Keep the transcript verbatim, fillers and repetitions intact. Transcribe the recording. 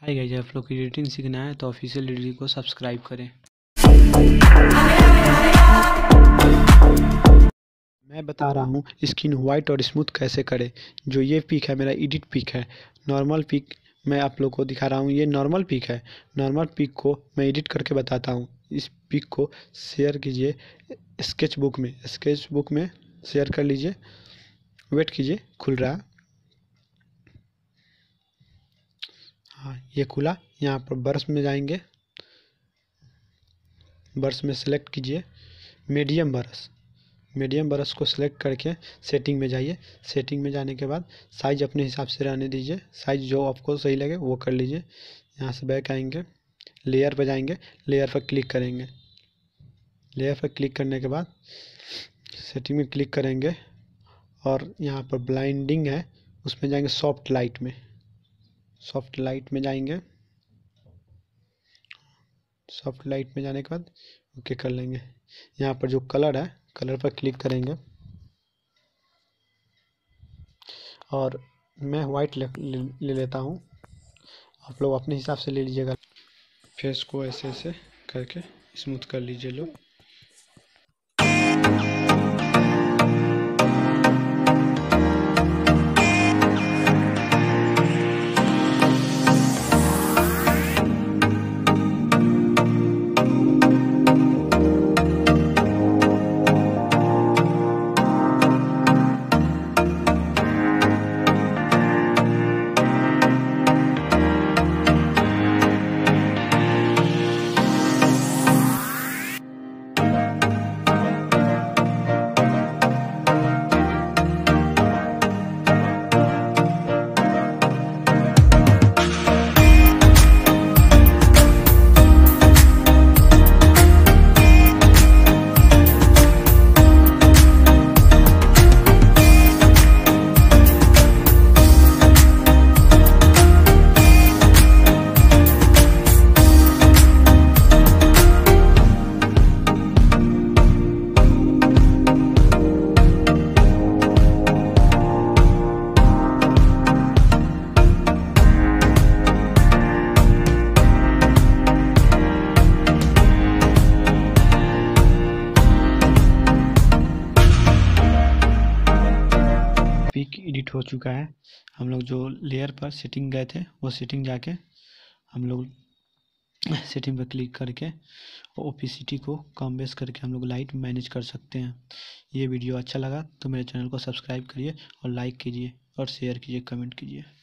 Hi guys, आप लोग को एडिटिंग सीखना है तो ऑफिशियल एडिटिंग को सब्सक्राइब करें। मैं बता रहा हूँ स्किन वाइट और स्मूथ कैसे करें। जो ये पिक है मेरा एडिट पिक है। नॉर्मल पिक मैं आप लोग को दिखा रहा हूँ, ये नॉर्मल पिक है। नॉर्मल पिक को मैं एडिट करके बताता हूँ। इस पिक को शेयर कीजिए स्केच बुक में स्केच बुक में शेयर कर लीजिए। वेट कीजिए, खुल रहा है। हाँ, ये खुला। यहाँ पर ब्रश में जाएंगे, ब्रश में सेलेक्ट कीजिए मीडियम ब्रश। मीडियम ब्रश को सिलेक्ट करके सेटिंग में जाइए। सेटिंग में जाने के बाद साइज अपने हिसाब से रहने दीजिए। साइज जो आपको सही लगे वो कर लीजिए। यहाँ से बैक आएंगे, लेयर पर जाएंगे, लेयर पर क्लिक करेंगे। लेयर पर क्लिक करने के बाद सेटिंग में क्लिक करेंगे और यहाँ पर ब्लाइंडिंग है, उसमें जाएंगे सॉफ्ट लाइट में। सॉफ्ट लाइट में जाएंगे। सॉफ्ट लाइट में जाने के बाद ओके कर लेंगे। यहाँ पर जो कलर है, कलर पर क्लिक करेंगे और मैं वाइट ले, ले, ले लेता हूँ। आप लोग अपने हिसाब से ले लीजिएगा। फेस को ऐसे ऐसे करके स्मूथ कर लीजिए लोग। पिक एडिट हो चुका है। हम लोग जो लेयर पर सेटिंग गए थे वो सेटिंग जाके हम लोग सेटिंग पर क्लिक करके ओपेसिटी को कम बेस करके हम लोग लाइट मैनेज कर सकते हैं। ये वीडियो अच्छा लगा तो मेरे चैनल को सब्सक्राइब करिए और लाइक कीजिए और शेयर कीजिए, कमेंट कीजिए।